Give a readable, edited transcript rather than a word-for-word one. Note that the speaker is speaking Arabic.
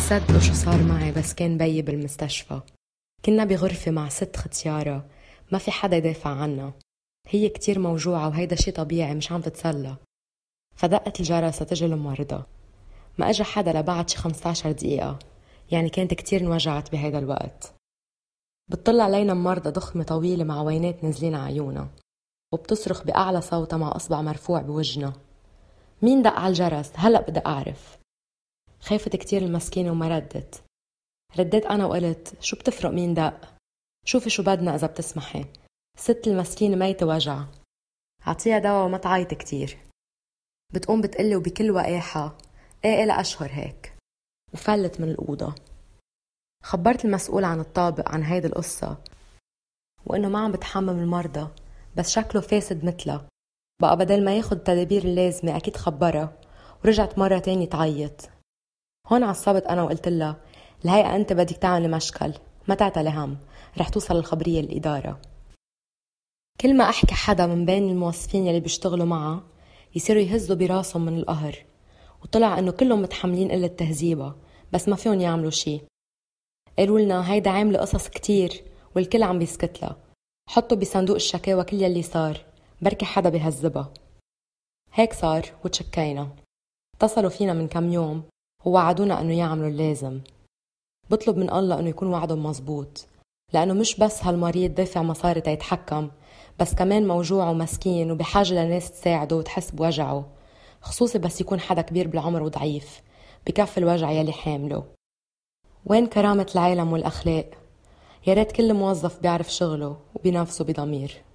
بتصدقوا شو صار معي بس كان بيي بالمستشفى. كنا بغرفة مع 6 ختيارة، ما في حدا يدافع عنا. هي كتير موجوعة وهيدا شي طبيعي، مش عم تتسلى. فدقت الجرس لتجي الممرضة، ما اجا حدا لبعد شي 15 دقيقة، يعني كانت كتير انوجعت بهيدا الوقت. بتطلع علينا ممرضة ضخمة طويلة مع عوينات نازلين عيونا، وبتصرخ بأعلى صوتها مع أصبع مرفوع بوجنا: مين دق على الجرس؟ هلأ بدي أعرف. خافت كتير المسكينة وما رديت أنا وقلت: شو بتفرق مين دق؟ شوفي شو بدنا إذا بتسمحي، ست المسكينة ميتة وجع، عطيها دواء وما تعيط كتير. بتقوم بتقلي وبكل وقاحة: ايه إلها أشهر هيك، وفلت من الأوضة. خبرت المسؤول عن الطابق عن هيدي القصة، وإنه ما عم بتحمم المرضى، بس شكله فاسد مثلها، بقى بدل ما ياخد التدابير اللازمة أكيد خبرها. ورجعت مرة تاني تعيط. هون عصبت أنا وقلت لها: الهيئة أنت بدك تعملي مشكل، ما تعتلي هم، رح توصل الخبرية للإدارة. كل ما أحكي حدا من بين الموظفين يلي بيشتغلوا معها يصيروا يهزوا براسهم من القهر، وطلع إنه كلهم متحملين قلة تهذيبها، بس ما فيهم يعملوا شي. قالوا لنا هيدا عاملة قصص كتير والكل عم بيسكت لها، حطوا بصندوق الشكاوى كل يلي صار، بركي حدا بيهذبها. هيك صار وتشكينا. اتصلوا فينا من كم يوم ووعدونا انه يعملوا اللازم. بطلب من الله انه يكون وعدهم مزبوط، لانه مش بس هالمريض دافع مصاري تيتحكم، بس كمان موجوع ومسكين وبحاجة لناس تساعده وتحس بوجعه، خصوصي بس يكون حدا كبير بالعمر وضعيف بكفي الوجع يلي حامله. وين كرامة العالم والأخلاق؟ يا ريت كل موظف بيعرف شغله وبينافسه بضمير.